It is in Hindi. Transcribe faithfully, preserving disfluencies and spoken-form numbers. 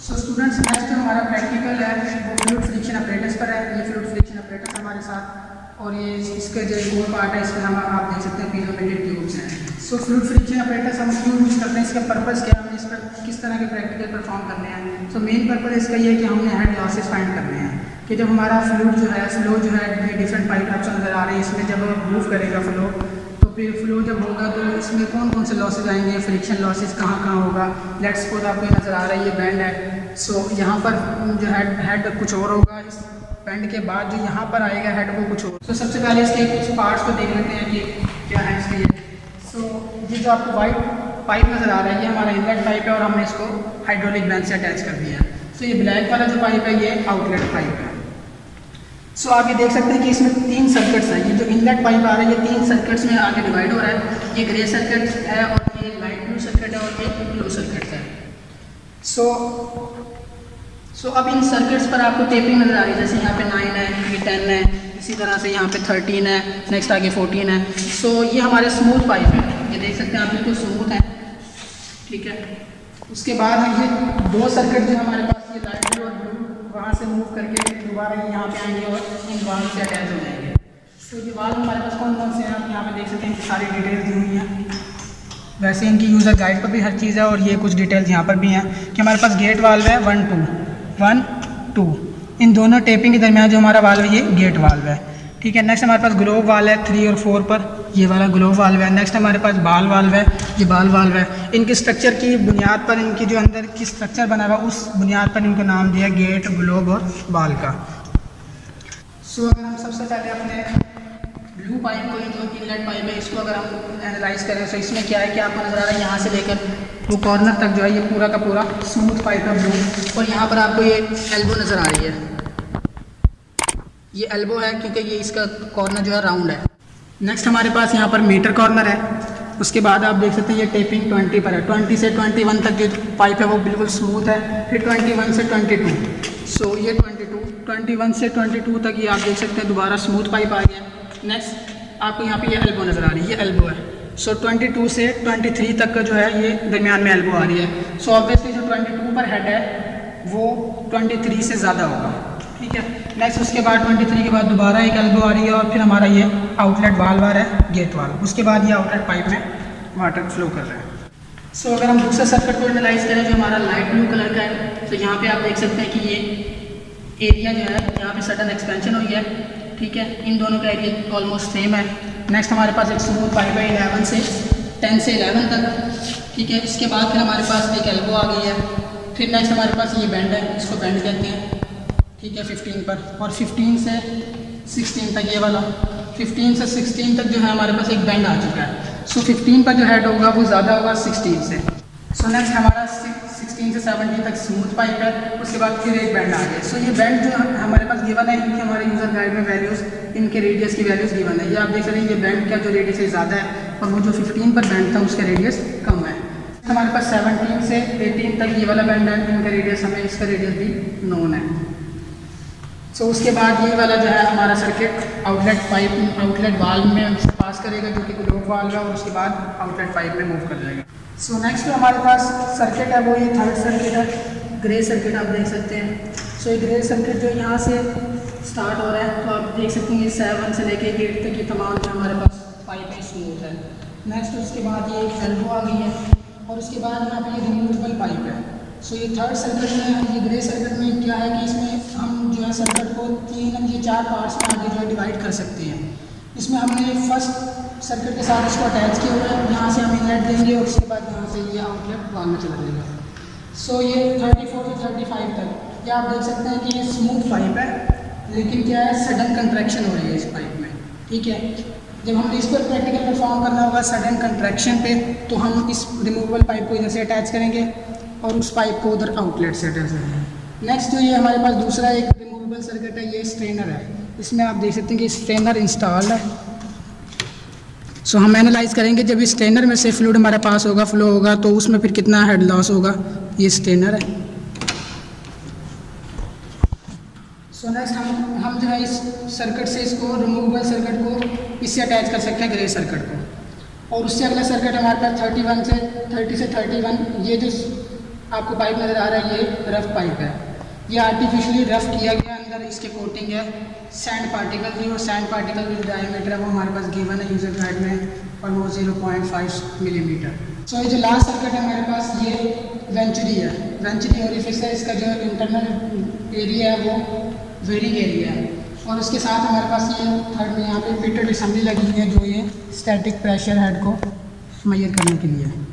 सो स्टूडेंट्स नेक्स्ट जो हमारा प्रैक्टिकल है वो फ्लूइड फ्रिक्शन अपरेटस पर है। ये फ्लूइड फ्रिक्शन अपरेटस हमारे साथ और ये इसके जो एक और पार्ट है इसमें हम आप देख सकते हैं पीजोमेट्रिक ट्यूब्स हैं। सो फ्लूइड फ्रिक्शन अपरेटस हम क्यों यूज़ करते हैं, इसका पर्पस क्या है, हमें इस पर किस तरह के प्रैक्टिकल परफॉर्म करने हैं। सो मेन पर्पस इसका ये है कि हमने हेड लॉसेस फाइंड करने हैं कि जब हमारा फ्लूइड जो है फ्लो जो है ये डिफरेंट पाइप आपको नज़र आ रही है, इसमें जब मूव करेगा फ्लो तो फिर फ्लो जब होगा तो इसमें कौन कौन से लॉसेज आएंगे, फ्रिक्शन लॉसेज कहाँ कहाँ होगा। लेट्स सपोज आपको ये नज़र आ रहा है ये बैंड है। सो so, यहाँ पर जो हेड हेड कुछ और होगा, इस बैंड के बाद जो यहाँ पर आएगा हेड वो कुछ और। तो so, सबसे पहले इसके कुछ पार्ट्स को देख लेते हैं कि क्या है इसके ये। सो so, ये जो आपको वाइट पाइप नज़र आ रहा है ये हमारा इनलेट पाइप है और हमने इसको हाइड्रोलिक बैंड से अटैच कर दिया है। सो so, ये ब्लैक वाला जो पाइप है ये आउटलेट पाइप है। सो so, आप ये देख सकते हैं कि इसमें तीन सर्किट्स हैं। ये जो इनलेट पाइप आ रहा है ये तीन सर्किट्स में आगे डिवाइड हो रहा है। ये ग्रे सर्किट है और ये लाइट ब्लू सर्किट है और ये ब्लू सर्किट है। सो सो so, अब इन सर्किट्स पर आपको टेपिंग नज़र आ रही है, जैसे यहाँ पे नाइन है, ये टेन है, इसी तरह से यहाँ पे थर्टीन है, नेक्स्ट आगे फोर्टीन है। सो so, ये हमारे स्मूथ पाइप है, ये देख सकते हैं आप बिल्कुल स्मूथ है, ठीक है। उसके बाद हम ये दो सर्किट जो हमारे पास ये लाइट ब्लू और ब्लू वहाँ से मूव करके दोबारा ये यहाँ पे आएंगे और इन वाल से अटैच हो जाएंगे। सो so, ये वाल हमारे पास कौन कौन से हैं आप यहाँ पे देख सकते हैं, सारी डिटेल्स दी हुई हैं। वैसे इनकी यूज़र गाइड पर भी हर चीज़ है और ये कुछ डिटेल्स यहाँ पर भी हैं कि हमारे पास गेट वाल्व है वन टू वन टू, इन दोनों टेपिंग के दरमियान जो हमारा वाल्व है ये गेट वाल्व है, ठीक है। नेक्स्ट हमारे पास ग्लोब वाल्व है थ्री और फोर पर, ये वाला ग्लोब वाल्व है। नेक्स्ट हमारे पास बाल वाल्व है, ये बाल वाल्व है। इनके स्ट्रक्चर की बुनियाद पर, इनकी जो अंदर की स्ट्रक्चर बना हुआ उस बुनियाद पर इनको नाम दिया गेट, ग्लोब और बाल का। सो so, अगर हम सबसे पहले अपने ब्लू पाइप को, जो इनलेट पाइप है, इसको अगर हम एनालाइज करें तो इसमें क्या है कि आपको नज़र आ रहा है यहाँ से लेकर वो कॉर्नर तक जो है ये पूरा का पूरा स्मूथ पाइप है ब्लू, और यहाँ पर आपको ये एल्बो नज़र आ रही है, ये एल्बो है क्योंकि ये इसका कॉर्नर जो है राउंड है। नेक्स्ट हमारे पास यहाँ पर मीटर कॉर्नर है। उसके बाद आप देख सकते हैं ये टेपिंग ट्वेंटी पर है, ट्वेंटी से ट्वेंटी वन तक जो पाइप है वो बिल्कुल स्मूथ है, फिर ट्वेंटी वन से ट्वेंटी टू। सो ये ट्वेंटी टू ट्वेंटी वन से ट्वेंटी टू तक ये आप देख सकते हैं दोबारा स्मूथ पाइप आ गया। नेक्स्ट आपको यहाँ पे ये एल्बो नज़र आ रही है, ये एल्बो है। सो so, ट्वेंटी टू से ट्वेंटी थ्री तक का जो है ये दरमियान में एल्बो आ रही है। सो so, ऑब्वियसली जो ट्वेंटी टू पर हेड है वो ट्वेंटी थ्री से ज़्यादा होगा, ठीक है। नेक्स्ट उसके बाद ट्वेंटी थ्री के बाद दोबारा एक एल्बो आ रही है और फिर हमारा ये आउटलेट वाल्व आ रहा है, गेट वाल्व। उसके बाद ये आउटलेट पाइप में वाटर फ्लो कर रहा है। सो so, अगर हम दूसरे सर्किट को एनालाइज करें जो हमारा लाइट ब्लू कलर का है, तो यहाँ पे आप देख सकते हैं कि ये एरिया जो है यहाँ पे सडन एक्सपेंशन हुई है, ठीक है। इन दोनों का एरिया ऑलमोस्ट सेम है। नेक्स्ट हमारे पास एक स्मूथ पाइप है इलेवन से टेन से इलेवन तक, ठीक है। इसके बाद फिर हमारे पास एक एल्बो आ गई है। फिर नेक्स्ट हमारे पास ये बैंड है, इसको बैंड कहते हैं, ठीक है, फिफ्टीन पर। और फिफ्टीन से सिक्सटीन तक ये वाला, फिफ्टीन से सिक्सटीन तक जो है हमारे पास एक बैंड आ चुका है। सो फिफ्टीन पर जो हेड होगा वो ज़्यादा होगा सिक्सटीन से। सो नेक्स्ट हमारा सिक्सटीन से सेवनटीन तक स्मूथ पाइप है। उसके बाद फिर एक बैंड आ गया। सो ये बैंड जो हमारे पास गिवन है, इनकी हमारे यूज़र गाइड में वैल्यूज़, इनके रेडियस की वैल्यूज़ गिवन है। ये आप देख सकते हैं ये बैंड का जो रेडियस है ज़्यादा है और वो जो फिफ्टीन पर बैंड था उसका रेडियस कम है। हमारे पास सेवनटीन से एटीन तक ये वाला बैंड है, इनका रेडियस हमें इसका रेडियस भी नोन है। सो so, उसके बाद ये वाला जो है हमारा circuit outlet pipe outlet valve में पास करेगा जो कि ग्लोब वाल्व है, और उसके बाद आउटलेट पाइप में मूव कर जाएगा। सो so, नेक्स्ट जो हमारे पास सर्किट है वो ये थर्ड सर्किट है, ग्रे सर्किट आप देख सकते हैं। सो so, ये ग्रे सर्किट जो यहाँ से स्टार्ट हो रहा है तो आप देख सकते हैं सेवन से लेके एट तक ये तमाम जो हमारे पास पाइप है स्मूथ है। नेक्स्ट उसके बाद ये एक एल्बो आ गई है और उसके बाद यहाँ पे ये रिमूवेबल पाइप है। सो so, ये थर्ड सर्किट में, ये ग्रे सर्किट में क्या है कि इसमें हम जो है सर्किट को तीन ये चार पार्ट्स में आगे जो है डिवाइड कर सकते हैं। इसमें हमने फर्स्ट सर्किट के साथ इसको अटैच किया हुआ है, यहाँ से हम इनलेट देंगे और उसके बाद यहाँ से ये आउटलेट वाल्व में चला जाएगा। सो so, ये थर्टी फोर से थर्टी फाइव तक ये आप देख सकते हैं कि ये स्मूथ पाइप है, लेकिन क्या है सडन कंट्रैक्शन हो रही है इस पाइप में, ठीक है। जब हमने इस पर प्रैक्टिकल परफॉर्म करना होगा सडन कंट्रैक्शन पे, तो हम इस रिमूवेबल पाइप को इधर से अटैच करेंगे और उस पाइप को उधर आउटलेट से अटैच करेंगे। नेक्स्ट जो ये हमारे पास दूसरा एक रिमूवेबल सर्किट है, ये स्ट्रेनर है। इसमें आप देख सकते हैं कि स्ट्रेनर इंस्टॉल है। सो so, हम एनालाइज करेंगे जब इस स्ट्रेनर में से फ्लूइड हमारे पास होगा, फ्लो होगा, तो उसमें फिर कितना हेड लॉस होगा। ये स्ट्रेनर है। सो so, नेक्स्ट हम हम जो है इस सर्किट से इसको रिमूवेबल सर्किट को इससे अटैच कर सकते हैं ग्रे सर्किट को, और उससे अगला सर्किट हमारे पास थर्टी वन से थर्टी से थर्टी वन ये जो आपको पाइप नज़र आ रहा है, ये रफ पाइप है, ये आर्टिफिशियली रफ किया गया, अंदर इसके कोटिंग है सैंड पार्टिकल की, और सैंड पार्टिकल जो डायमीटर है वो हमारे पास गिवन है यूज़र गाइड में और वो zero point five millimetre. So ये जो लास्ट सर्किट है हमारे पास, ये वेंचुरी है, वेंचुरी ओरिफिस है, इसका जो इंटरनल एरिया है वो वेरिंग एरिया है, और उसके साथ हमारे पास ये थर्ड में यहाँ पे फिटेड असेंबली लगी है जो ये स्टैटिक प्रेशर हेड को मेजर करने के लिए है।